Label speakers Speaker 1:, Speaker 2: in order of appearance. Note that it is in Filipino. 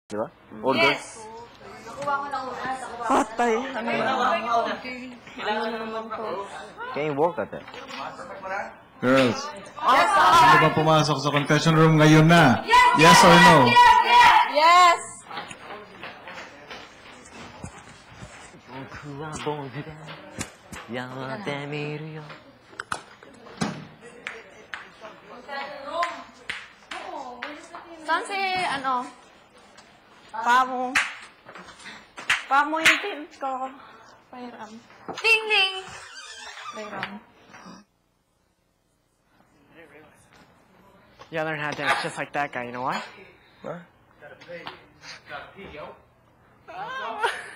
Speaker 1: Di ba? All girls?
Speaker 2: Yes! Nakuha ko na una.
Speaker 3: Patay. Ano
Speaker 2: Ano
Speaker 3: naman to?
Speaker 1: Can you walk at it?
Speaker 4: Girls, sino ba pumasok sa confession room ngayon na? Yes or no?
Speaker 3: Yes! Saan si, ano? Pamo. Pamo yung pin ko. Pairam.
Speaker 2: Ding ding!
Speaker 3: Pairam.
Speaker 5: You learn how to dance just like that guy, you know why?
Speaker 1: Huh?